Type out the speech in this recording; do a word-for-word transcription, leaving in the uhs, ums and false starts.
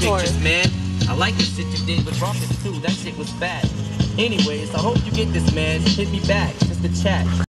pictures, man. I like the shit you did with Rumpus too. That shit was bad. Anyways, I hope you get this, man. Hit me back, just to chat.